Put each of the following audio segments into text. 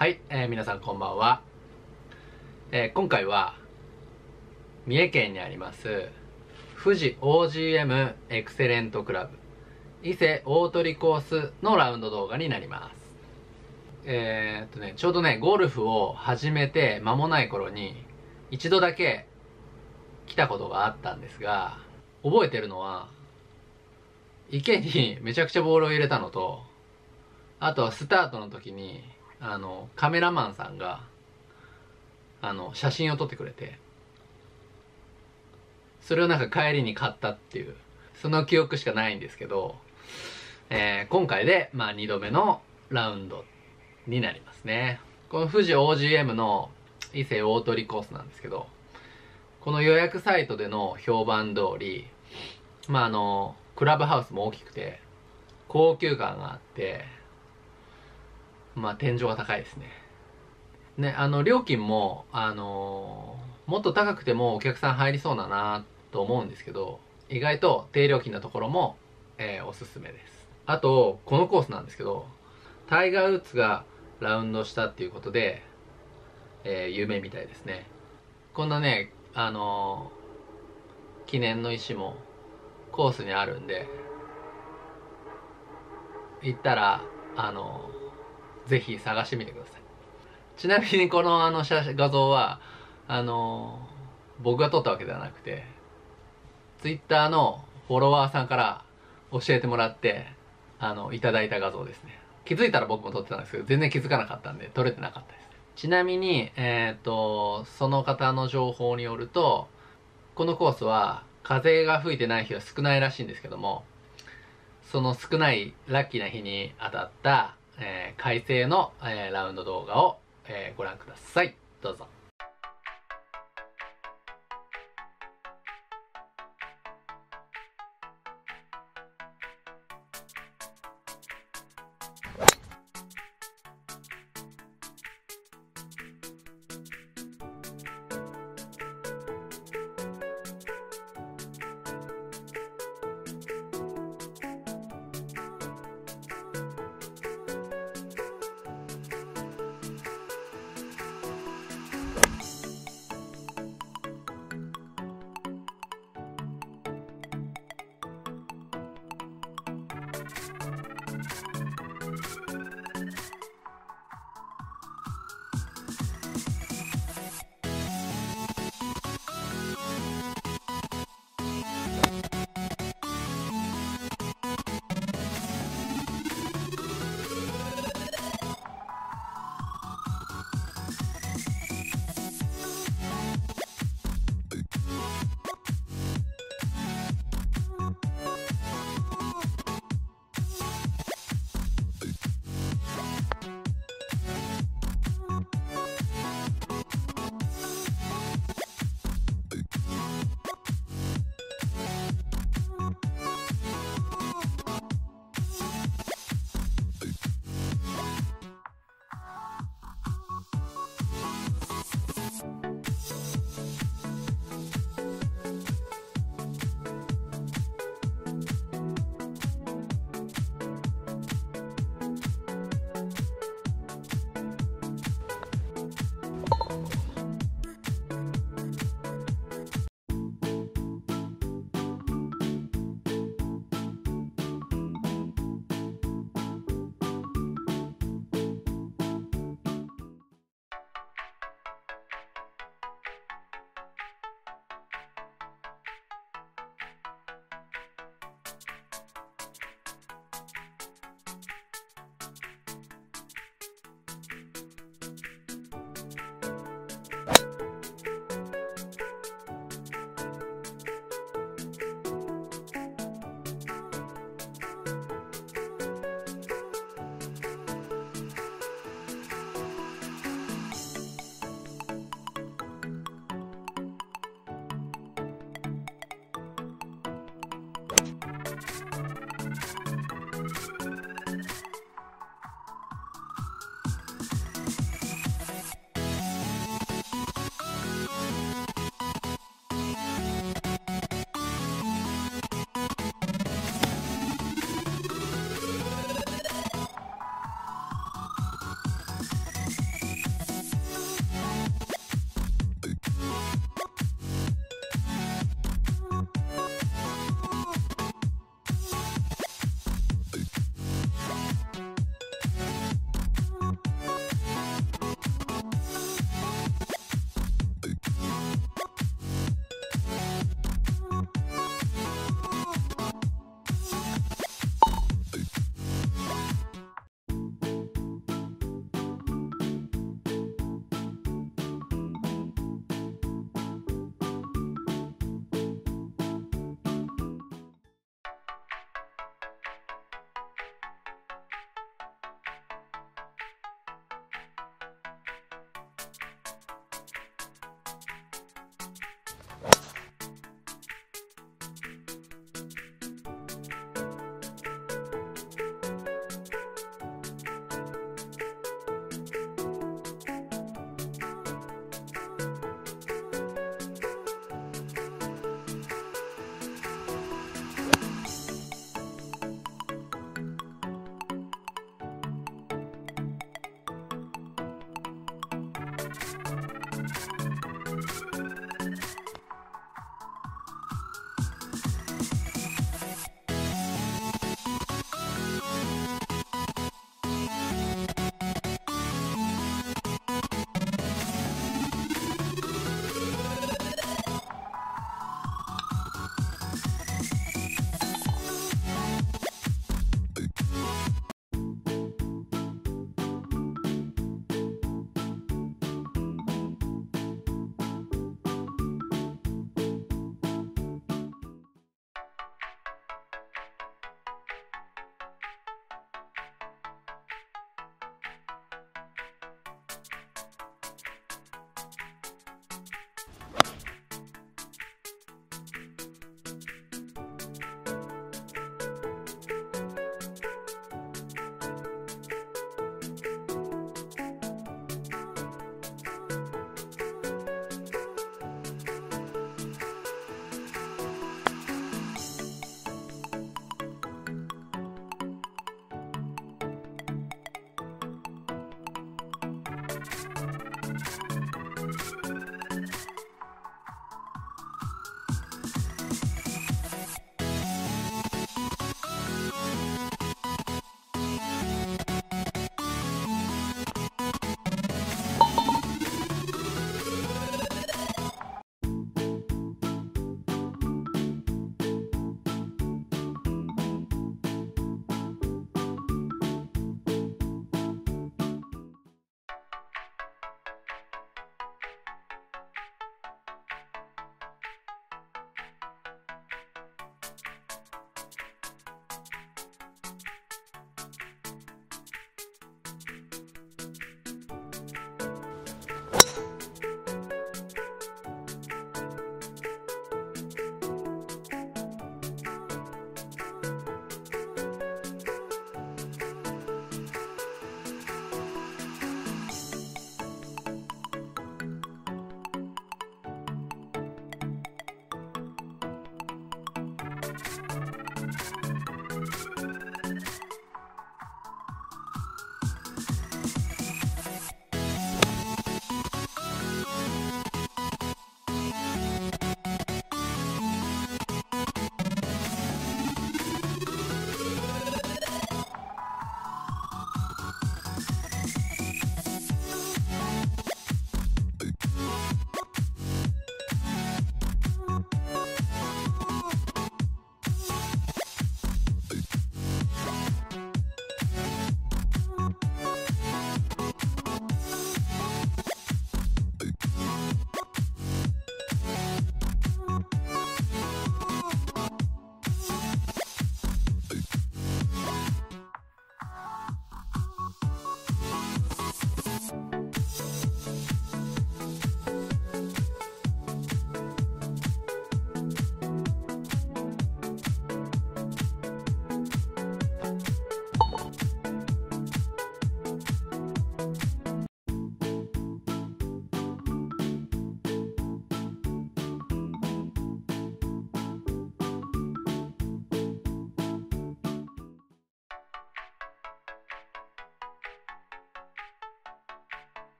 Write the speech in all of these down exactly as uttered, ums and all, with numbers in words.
はい、えー、皆さんこんばんは、えー、今回は三重県にあります富士 オージーエム エクセレントクラブ伊勢大鳥コースのラウンド動画になります。えー、っとねちょうどねゴルフを始めて間もない頃に一度だけ来たことがあったんですが、覚えてるのは池にめちゃくちゃボールを入れたのと、あとはスタートの時にあのカメラマンさんがあの写真を撮ってくれて、それをなんか帰りに買ったっていう、その記憶しかないんですけど、えー、今回でまあにどめのラウンドになりますね。この富士 オージーエム の伊勢大鳥コースなんですけど、この予約サイトでの評判通り、まああのクラブハウスも大きくて高級感があって、まあ天井が高いですね。ね、あの料金もあのもっと高くてもお客さん入りそうだなと思うんですけど、意外と低料金なところも、えー、おすすめです。あとこのコースなんですけど、タイガー・ウッズがラウンドしたっていうことで、えー、有名みたいですね。こんなねあのー記念の石もコースにあるんで、行ったらあのーぜひ探してみてください。ちなみにこのあの写画像はあのー僕が撮ったわけではなくて、ツイッターのフォロワーさんから教えてもらってあのいただいた画像ですね。気づいたら僕も撮ってたんですけど、全然気づかなかったんで撮れてなかったです。ちなみにえっとその方の情報によると、このコースは風が吹いてない日は少ないらしいんですけども、その少ないラッキーな日に当たった、えー、快晴の、えー、ラウンド動画を、えー、ご覧ください。どうぞ。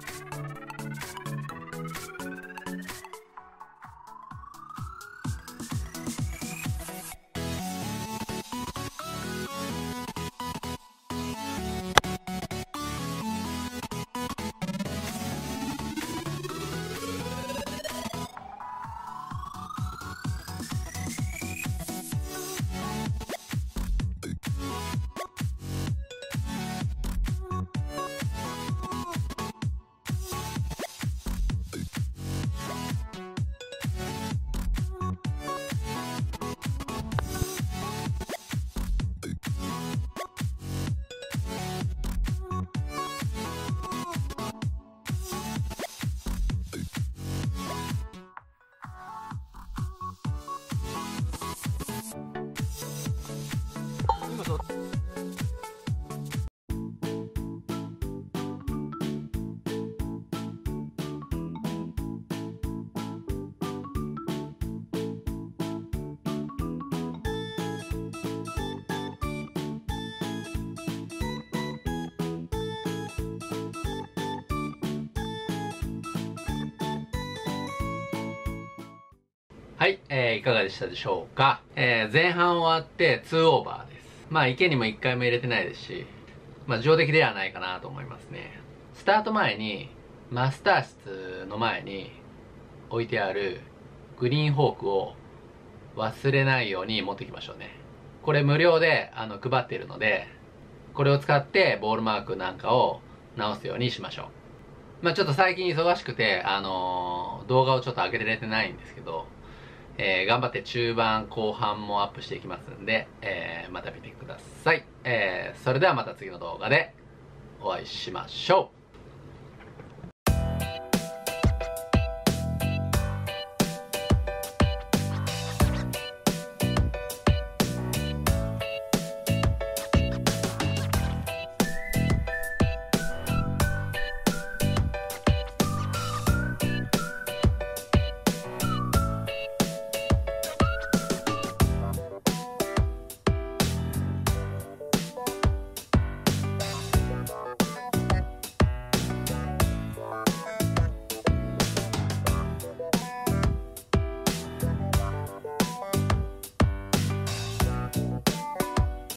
はい、えー、いかがでしたでしょうか。えー、前半終わってにオーバーです。まあ池にもいっかいも入れてないですし、まあ上出来ではないかなと思いますね。スタート前に、マスター室の前に置いてあるグリーンホークを忘れないように持ってきましょうね。これ無料であの配っているので、これを使ってボールマークなんかを直すようにしましょう。まあちょっと最近忙しくて、あのー、動画をちょっと上げれてないんですけど、えー、頑張って中盤後半もアップしていきますんで、えー、また見てください。えー、それではまた次の動画でお会いしましょう。